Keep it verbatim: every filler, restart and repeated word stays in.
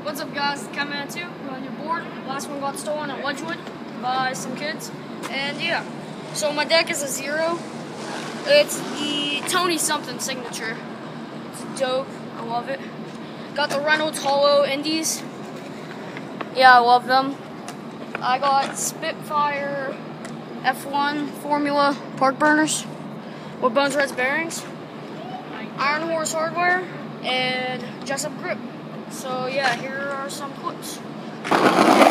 What's up, guys? Coming at you on your board. Last one got stolen at Wedgwood by some kids. And yeah, so my deck is a zero. It's the Tony something signature. It's dope. I love it. Got the Reynolds Hollow Indies. Yeah, I love them. I got Spitfire F one Formula Park Burners with Bones Reds bearings, Iron Horse hardware, and Jessup grip. So yeah, here are some clips.